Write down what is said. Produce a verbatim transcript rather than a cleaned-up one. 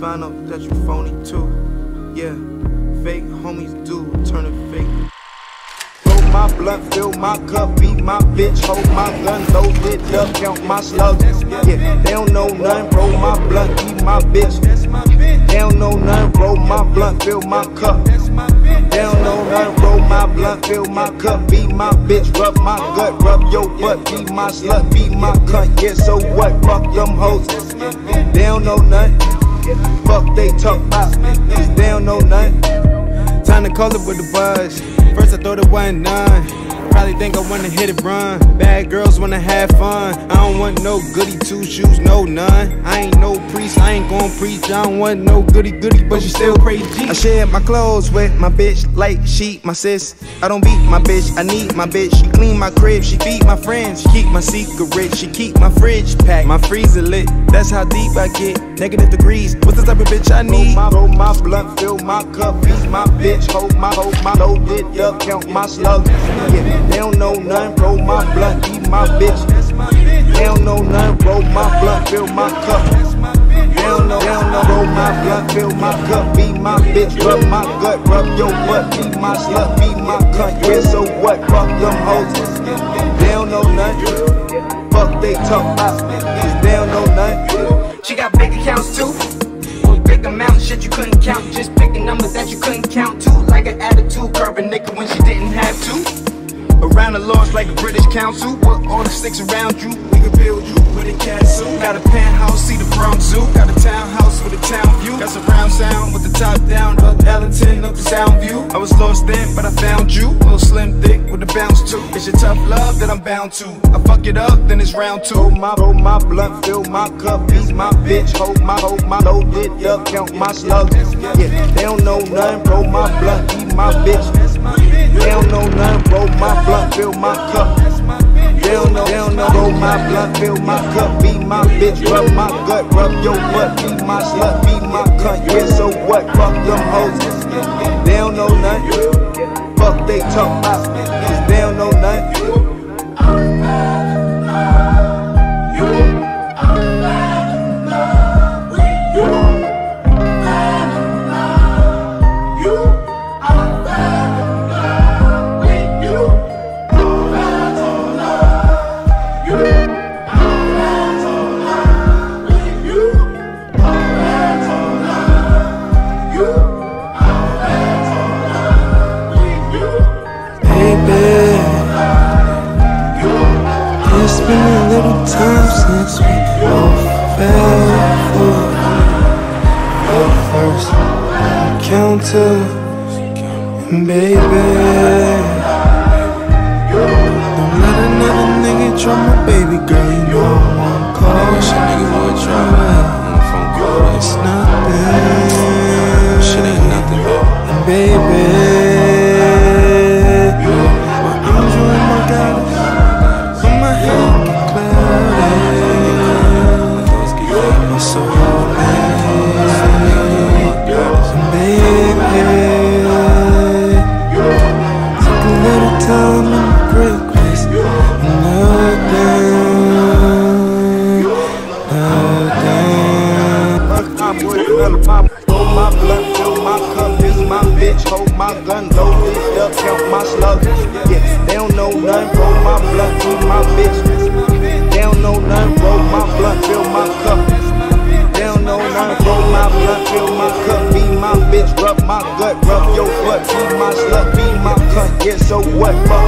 find out that you phony too. Yeah, fake homies do turn it fake. Roll my blunt, fill my cup, beat my bitch, hold my gun, load it up, count my slugs. Yeah, they don't know nothing. Roll my blunt, eat my bitch. They don't know nothing. Roll my blunt, fill my cup. They don't know nothing. Roll my blunt, fill my cup, beat my bitch, rub my gut, rub your butt, be my slut, be my cunt. Yeah, so what? Fuck them hoes. They don't know nothing. Fuck they talk about. They don't know nothing. Time to call it with the buzz. First I thought it wasn't none. Probably think I wanna hit it run. Bad girls wanna have fun. I don't want no goody two-shoes, no none. I ain't no priest, I ain't gon' preach. I don't want no goody goody, but you still crazy. I share my clothes with my bitch like she my sis. I don't beat my bitch, I need my bitch. She clean my crib, she feed my friends. She keep my secret, she keep my fridge packed. My freezer lit, that's how deep I get. Negative degrees, what's the type of bitch I need? Roll my, roll my blunt, fill my cup, beat my bitch. Hold my, hold my, load it up, count my slugs. Yeah. They don't know nothing, roll my blunt, eat my bitch. They don't know nothing, roll my blunt, fill my cup. They don't know, they don't know, roll my blunt, fill my cup, be my bitch, rub my gut, rub your butt, be my slut, be my cunt. Yeah, so what? Fuck them hoes. They don't know nothing. Fuck they talk about. They don't know nothing. She got big accounts too. Big amount of shit you couldn't count. Just picking numbers that you couldn't count to. Like an attitude, curb a nigga when she didn't have to. Around the laws like a British council. With all the sticks around you, we can build you with a castle. Got a penthouse, see the Bronx Zoo. Got a townhouse with a town view. Got surround sound with the top down. Up Ellington, up the sound view. I was lost then, but I found you. Little slim thick with a bounce too. It's your tough love that I'm bound to. I fuck it up, then it's round two. Roll my, roll my blunt, fill my cup, beat my bitch. Hold my, hold my, load it up, count my slugs. Yeah, they don't know nothing. Roll my blunt, eat my bitch. They don't know nothing. Roll my blunt, fill my cup. They don't know, they don't know. Roll my blunt, fill my cup, be my bitch, rub my gut, rub your butt, be my slut, be my cunt. Yeah, so what? Fuck them hoes. They don't know nothing. Fuck they talk about. Cause they don't know nothing. It's been a little time since we both fell for the first encounter, and baby, don't let another nigga try my baby girl. You know I won't call. Shit niggas would try on the phone call. It's nothing. Shit ain't nothing, man. And baby, my angel and my goddess, but my head get clouded, my soul aches. And baby, take a little time in a great place. Nothing, nothing. Roll my blunt, fill my cup, is my bitch, hold my gun, load it up, count my slugs. Yeah, they don't know nothing. Roll my blunt, eat my bitch. They don't know nothing. Roll my blunt, fill my cup. They don't know nothing. Roll my blunt, fill my cup, be my bitch, rub my gut, rub your butt, be my slut, be my cunt. Yeah, so what? Fuck